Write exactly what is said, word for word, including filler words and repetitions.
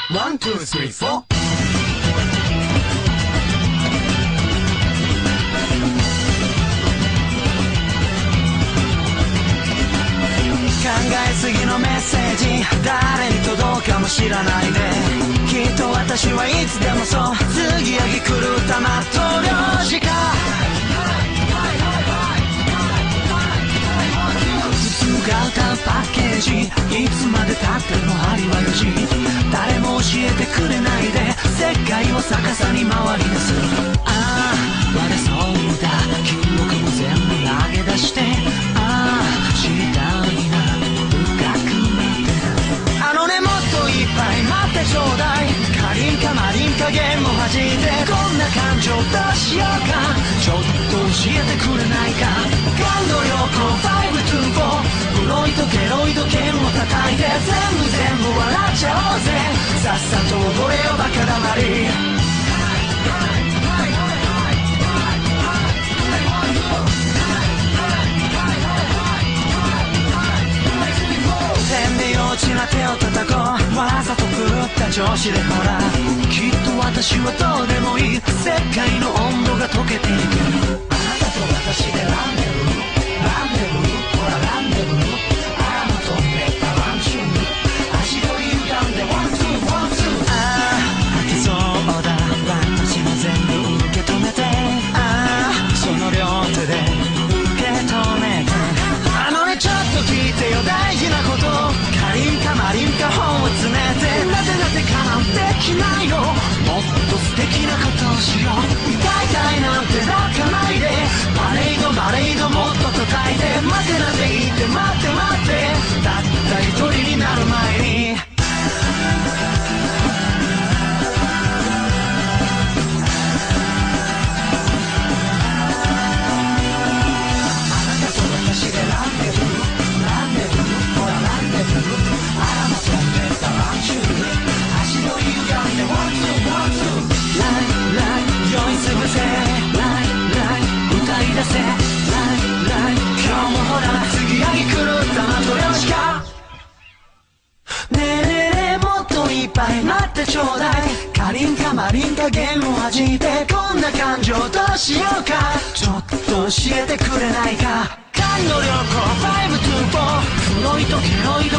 ワン、ツー、スリー、フォー。考えすぎのメッセージ誰に届くかも知らないできっと私はいつでもそう次ぎ狂ったまっとう漁師かが歌うパッケージいつまでたっても針はよじ誰も教えてくれないで世界を逆さに回り出すああ割れそうだ記憶も全部投げ出してああ知りたいな深くなってあのねもっといっぱい待ってちょうだいカリンカマリン加減も弾いてこんな感情どうしようかちょっと教えてくれないか感動旅行ファイブツーフォーフロイトケロイド剣を叩いて全部全部笑っちゃおうぜさっさと踊れよバカだまり天で幼稚な手を叩こうわざと狂った調子でほらきっと私はどうでもいい世界の温度が溶けていくあなたと私でランデブーランデブーほらランデブーあの飛んでったワンチュー足取り歪んでワンツーワンツーああ吐きそうだ私も全部受け止めてああその両手で受け止めてあのねちょっと聞いてよ大事なことカリンカマリンカ本を詰めてなぜなぜかなんてきないよもっと素敵なことをしよう痛い痛いなんて泣かないでパレードバレードもっと叩いて待てなぜ言って待って待ってたった一人になる前に待ってちょうだいカリンカマリン加減を弾いてこんな感情どうしようかちょっと教えてくれないか感動旅行ファイブツーフォーフロイトケロイド